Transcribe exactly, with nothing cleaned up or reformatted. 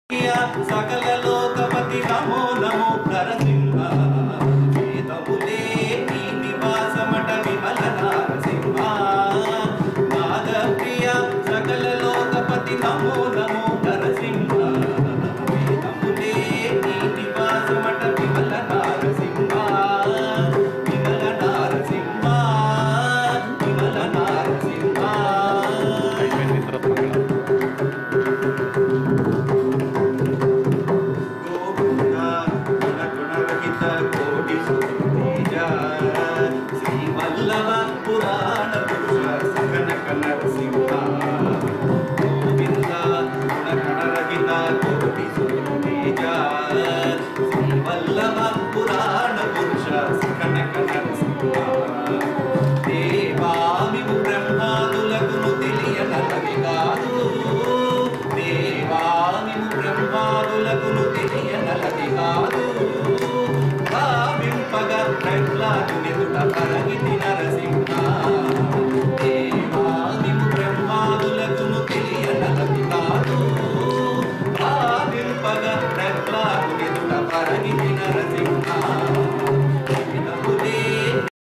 सकल लोकपति नमो नमो नरसिंह वेदमुले नी निवासमट विमल नारसिंह नाद प्रिय सकल लोकपति नमो नमो नरसिंह वेदमुले नी निवासमट विमल नारसिंह विमल नारसिंह विमल नारसिंह कोटि सुतेजा श्री वल्लभ पुराण पुरुष सकनक नरसिंह गोविंद गुणगणरहित कोटि सुतेजा श्री वल्लभ पुराण पुरुष सकनक नरसिंह देवामिव ब्रह्मादुलकुनु తెలియనలవి కాదు దేవామిव బ్రహ్మాదులకును తెలియనలవి కాదు ప్రహ్లాదునిదుట పరగితి నరసింహ దేవాదిము బ్రహ్మాదులకును తెలియనలవి కాదు భావింపగ ప్రహ్లాదునిదుట పరగితి నరసింహ